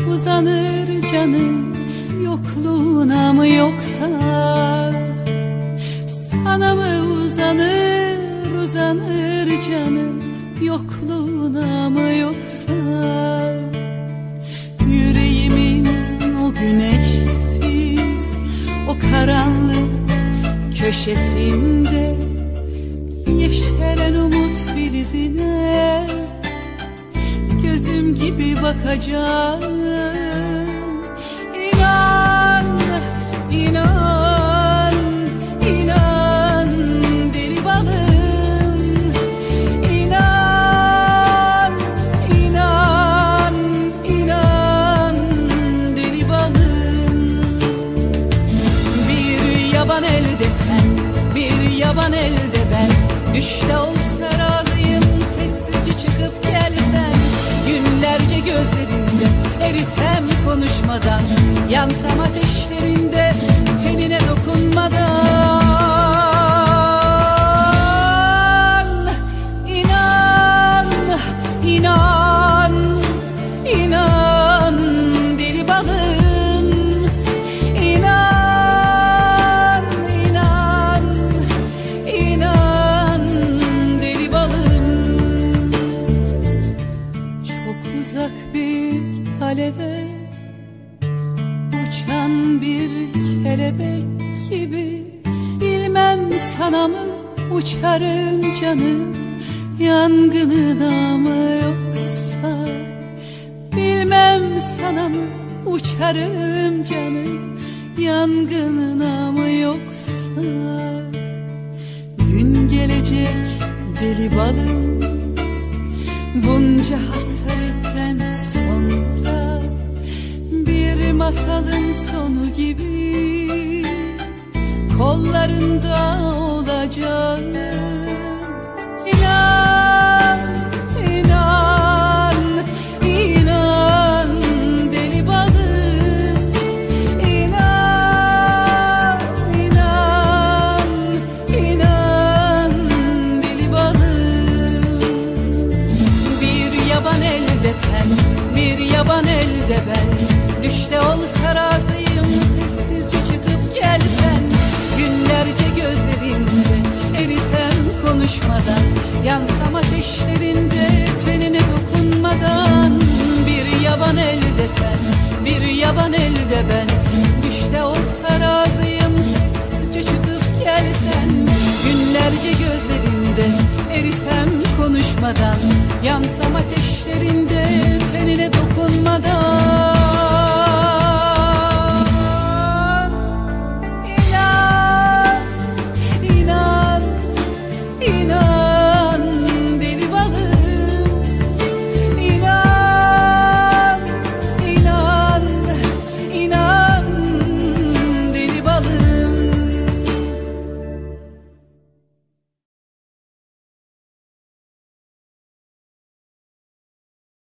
uzanır canım yokluğuna mı yoksa sana mı uzanır uzanır canım yokluğuna mı yoksa yüreğimin o güneşsiz o karanlık köşesinde yeşeren umut filizine gözüm gibi bakacağım. İnan, inan, inan deli balım. İnan, inan, inan deli balım. Bir yaban elde sen, bir yaban elde ben. Düşte olsa razıyım sessizce çıkıp gelsen. Günlerce gözlerinde erisem konuşmadan, yansam ateşlerinde tenine dokunmadan. İnan, inan, inan deli balım. İnan, inan, inan deli balım. Çok uzak bir aleve uçan bir kelebek gibi, bilmem sana mı uçarım canım yangınına mı yoksa, bilmem sana mı uçarım canım yangınına mı yoksa. Gün gelecek deli balım, bunca hasretten sonra bir masalın sonu gibi kollarında olacağım. İnan, inan, inan deli balım. İnan, inan, inan deli balım. Bir yaban elde sen, bir yaban elde ben. Düşte olsa razıyım sessizce çıkıp gelsen. Günlerce gözlerinde erisem konuşmadan, yansam ateşlerinde tenine dokunmadan. Bir yaban elde sen, bir yaban elde ben. Düşte olsa razıyım sessizce çıkıp gelsen. Günlerce gözlerinde erisem konuşmadan, yansam ateşlerinde tenine dokunmadan.